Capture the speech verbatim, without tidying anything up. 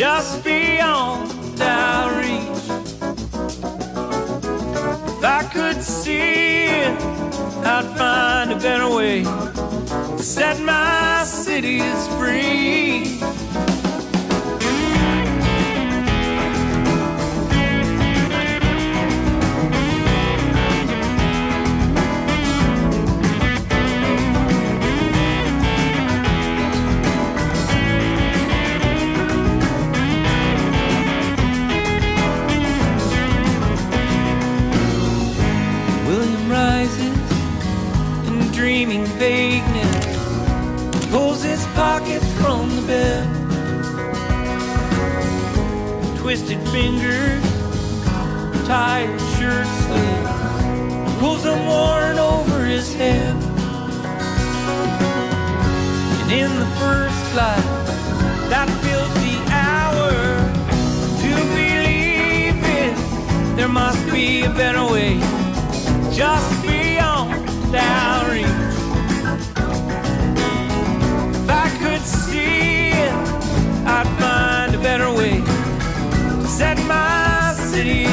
just beyond our reach. If I could see it, I'd find a better way to set my cities free. Dreaming vagueness, pulls his pockets from the bed. Twisted fingers, tired shirt sleeves, pulls them worn over his head. And in the first light that fills the hour, to believe it, there must be a better way, just beyond our reach. If I could see it, I'd find a better way to set my city